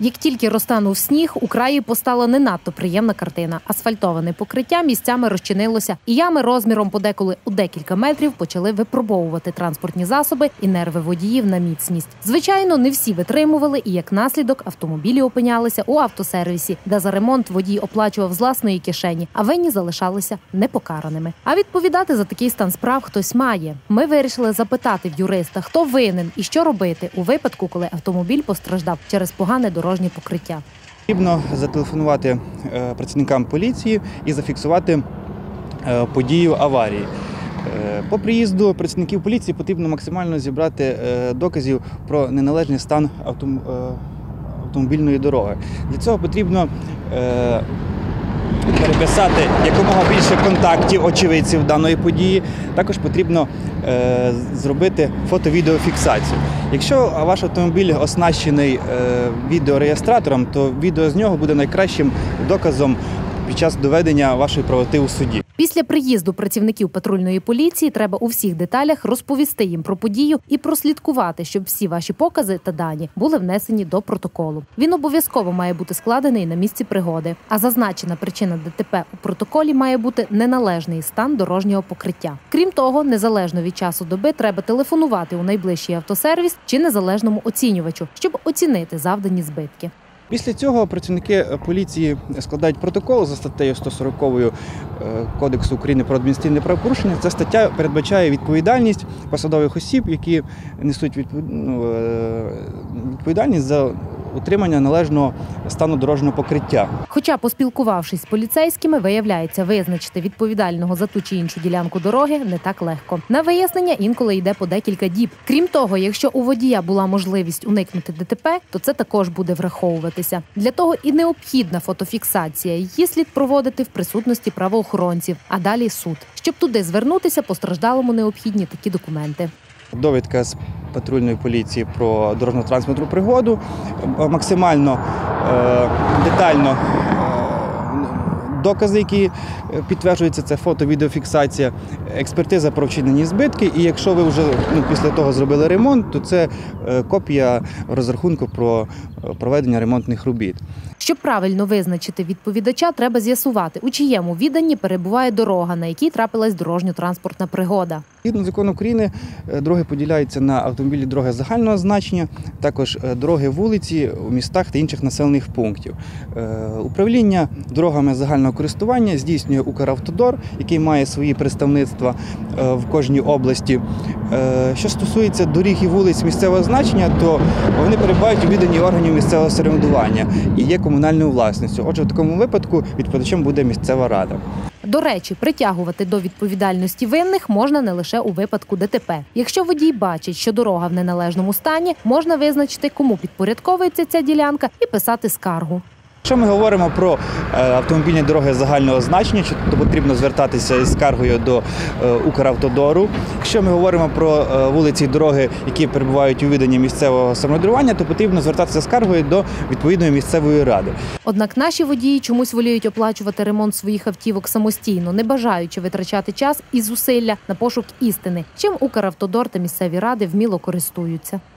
Як тільки розтанув сніг, у краї постала не надто приємна картина. Асфальтоване покриття місцями розчинилося, і ями розміром подеколи у декілька метрів почали випробовувати транспортні засоби і нерви водіїв на міцність. Звичайно, не всі витримували, і як наслідок автомобілі опинялися у автосервісі, де за ремонт водій оплачував з власної кишені, а винні залишалися непокараними. А відповідати за такий стан справ хтось має. Ми вирішили запитати в юриста, хто винен і що робити у випадку, коли автомобіль постраждав через погане дорожнє покриття. Потрібно зателефонувати працівникам поліції і зафіксувати подію аварії. По приїзду працівників поліції потрібно максимально зібрати доказів про неналежний стан автомобільної дороги. Для цього потрібно переписати якомога більше контактів очевидців даної події. Також потрібно зробити фото-відеофіксацію. Якщо ваш автомобіль оснащений відеореєстратором, то відео з нього буде найкращим доказом під час доведення вашої правоти у суді. Після приїзду працівників патрульної поліції треба у всіх деталях розповісти їм про подію і прослідкувати, щоб всі ваші покази та дані були внесені до протоколу. Він обов'язково має бути складений на місці пригоди, а зазначена причина ДТП у протоколі має бути неналежний стан дорожнього покриття. Крім того, незалежно від часу доби треба телефонувати у найближчий автосервіс чи незалежному оцінювачу, щоб оцінити завдані збитки. Після цього працівники поліції складають протокол за статтею 140 Кодексу України про адміністративне правопорушення. Ця стаття передбачає відповідальність посадових осіб, які несуть відповідальність за утримання належного стану дорожнього покриття. Хоча, поспілкувавшись з поліцейськими, виявляється, визначити відповідального за ту чи іншу ділянку дороги не так легко. На вияснення інколи йде по декілька діб. Крім того, якщо у водія була можливість уникнути ДТП, то це також буде враховуватися. Для того і необхідна фотофіксація. Її слід проводити в присутності правоохоронців, а далі суд. Щоб туди звернутися, постраждалому необхідні такі документи. Довідка з патрульної поліції про дорожньо-транспортну пригоду, максимально детально докази, які підтверджуються, це фото-відеофіксація, експертиза про вчинені збитки. І якщо ви вже після того зробили ремонт, то це копія розрахунку про проведення ремонтних робіт. Щоб правильно визначити відповідача, треба з'ясувати, у чиєму віданні перебуває дорога, на якій трапилась дорожньо-транспортна пригода. Згідно закону України, дороги поділяються на автомобільні дороги загального значення, також дороги вулиці у містах та інших населених пунктів. Управління дорогами загального користування здійснює Укравтодор, який має свої представництва в кожній області. Що стосується доріг і вулиць місцевого значення, то вони перебувають у віданні органів місцевого самоврядування і є комунальною власністю. Отже, в такому випадку відповідачем буде місцева рада. До речі, притягувати до відповідальності винних можна не лише у випадку ДТП. Якщо водій бачить, що дорога в неналежному стані, можна визначити, кому підпорядковується ця ділянка і писати скаргу. Якщо ми говоримо про автомобільні дороги загального значення, то потрібно звертатися із скаргою до Укравтодору. Якщо ми говоримо про вулиці і дороги, які перебувають у віданні місцевого самоврядування, то потрібно звертатися з скаргою до відповідної місцевої ради. Однак наші водії чомусь воліють оплачувати ремонт своїх автівок самостійно, не бажаючи витрачати час і зусилля на пошук істини, чим Укравтодор та місцеві ради вміло користуються.